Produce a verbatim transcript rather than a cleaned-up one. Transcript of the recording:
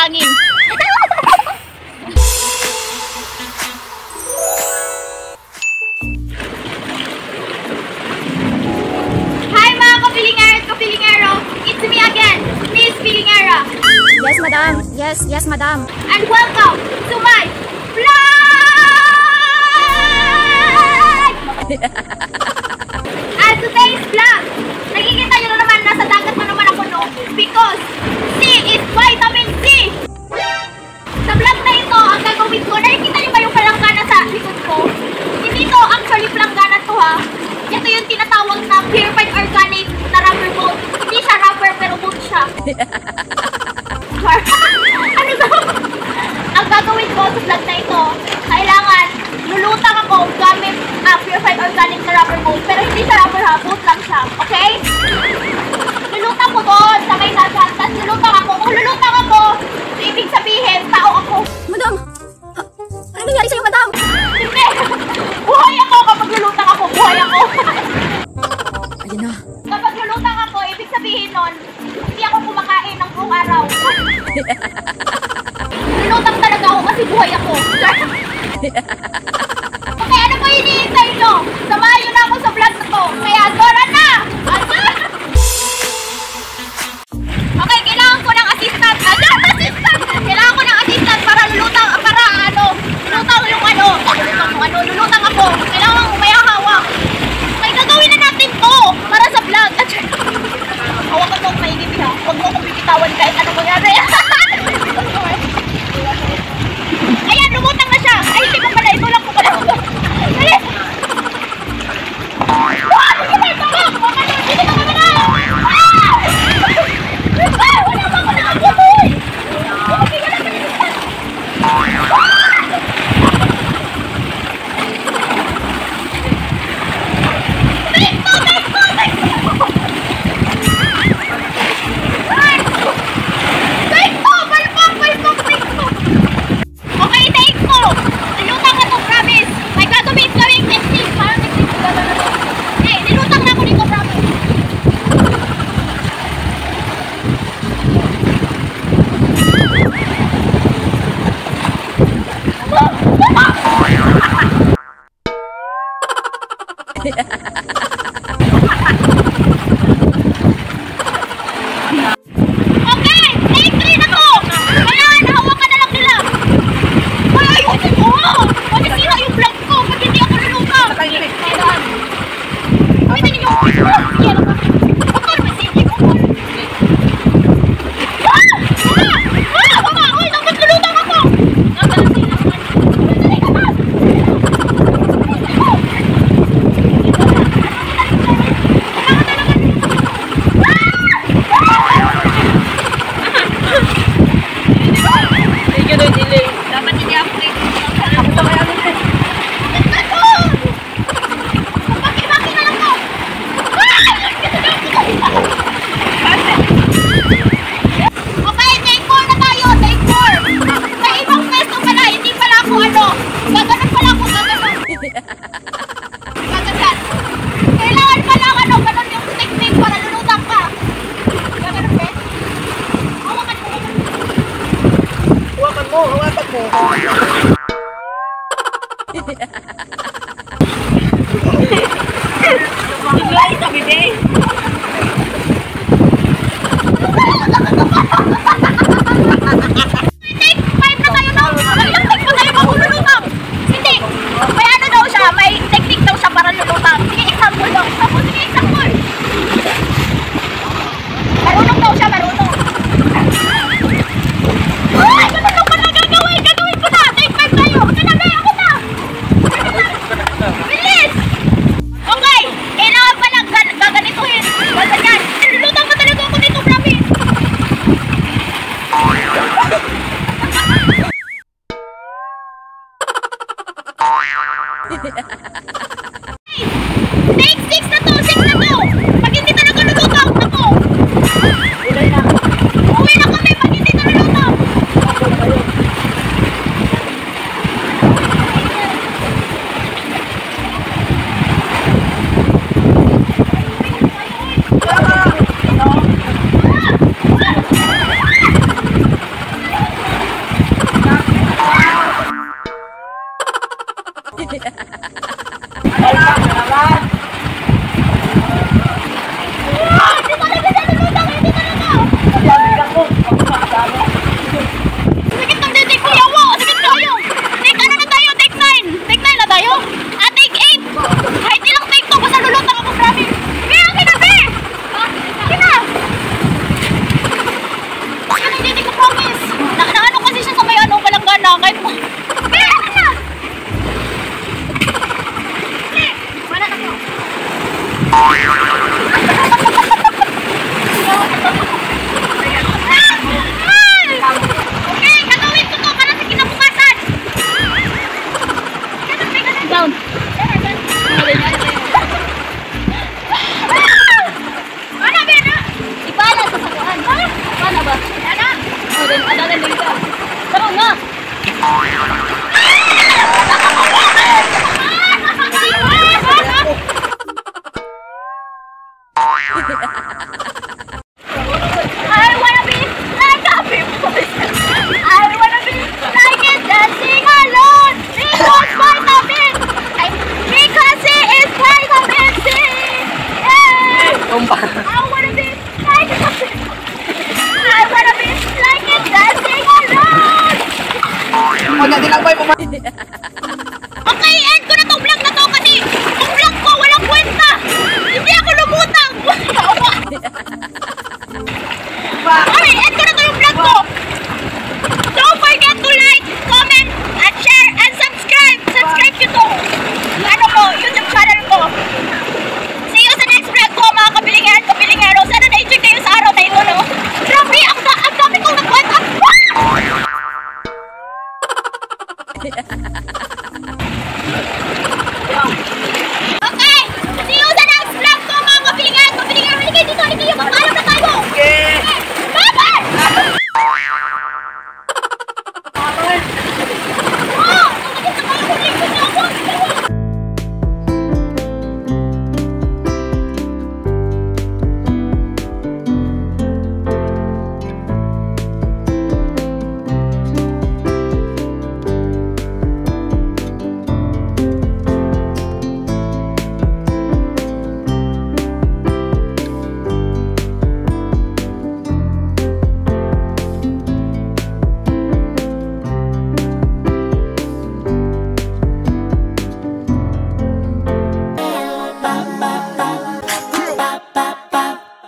hangin. Hi mga kapilingero at kapilingero! It's me again, Miss Pilingera. Yes, madam. Yes, yes, madam. And welcome to my vlog! At today's vlog, nakikita nyo na naman, nasa dagat na naman ako, no? Because C is vitamin C! Sa vlog na ito, ang gagawin ko, nakikita nyo ba yung palanggana sa likod ko? Hindi to actually palanggana to, ha? Ito yung tinatawag na purified organic na rubber boat. Hindi siya rubber, pero boat siya. Ano to? Ang gagawin ko sa vlog na ito, kailangan lulutang ako gamit uh, purified organic na rubber boat. Pero hindi siya rubber, ha? Boat lang siya. Okay? Lulutang ko doon sa may dagat. Tapos lulutang ako. Kung lulutang ako, ibig sabihin, tao ako. Madam! Ha, ano nangyari sa'yo, madam? Hindi! Buhay ako kapag lulutang ako. Buhay ako. Ayun na. Kapag lulutang ako, ibig sabihin nun, hindi ako kumakain ng buong araw. Lulutang talaga ako kasi buhay ako. Okay, ano po hinihintay nyo? Samahan nyo na ako sa vlog na to. Kaya, Dora na! Okay, kailangan ko ng assistant. Ano? Assistant! Kailangan ko ng assistant para lulutang, para ano, lulutang yung ano, lulutang yung ano, lulutang ako. Kailangan ko may hawak. May gagawin na natin to para sa vlog. Hawak ko itong maigit ha. Huwag mo akong bibitawan kahit ano mangyari. Ayan, lumutang na siya. Ay, hindi ko pala. Ito lang ko pala. Alis! Ah! Ano ka ba? Ito ka! Mga ano, dito ka naman na! Ah! Ah! Wala ba ako nakabutoy? Okay, wala ba nito? Ah! Take mo! Take mo! Take mo! Take mo! Balpak! Balpak! Take mo! Okay, take mo! Nilutang na to, promise! May gagawin gawing technique! Parang technique ba na to? Eh, nilutang na ako dito, promise! Okay! Take three na to! Kailangan, hawakan na lang nila! Ay, ayusin mo! Masisira yung vlog ko! Pag hindi ako lulutang! Pwede ninyo ako ito! Yan ako! Ako naman sige ko! Ah! Ah! Ah! Mama! Uy! Dapat lulutang ako! Madali ka ba? Okay, take four na tayo, take four. Sa ibang peso pala, hindi pala ako ano. Gaganon pala ako, gaganon. Gaganon. Kailangan pala ano, ganon yung technique para lulutang ka. Gaganon, be? Hawakan mo. Hawakan mo, hawakan mo. Guys, sabi day. Take five na tayo daw. Ilang take pa tayo bago lulutang? Hindi. May ano daw siya, may technique daw siya para lulutang. Sige, example daw. Example, sige, example. Marunong daw siya, marunong. Ay, ganun daw pala gagawin. Gagawin ko na. Take five tayo. Ako na, be. Ako na. Bilis. Okay. Kailangan pala gaganituhin. Gaganyan. Lulutang pa talaga ako dito, promise. natin at ang data. Tara na! I wanna be like a people. I wanna be like it dancing alone. Because vitamin. Ay, because he is vitamin C. Yeah. I wanna be like a people. I wanna be like it dancing alone. Okay, end ko na tong vlog na to kasi ang vlog ko walang kwenta. Hindi ako lumutang. Okay, end ko na to yung vlog ko. Don't forget to like, comment, and share, and subscribe. Subscribe ko to. Ano ko, YouTube channel ko. See you sa next vlog ko, mga kabilingero at kabilingero. Sana na-enjoy kayo sa araw na ito, no? Grabe, ang, da ang dami kong nagkwenta. Okay, see you sa next vlog ko, mga kabilingero at kabilingero. Halika dito, halika dito. Magpaalam na tayo. Okay. Bye-bye!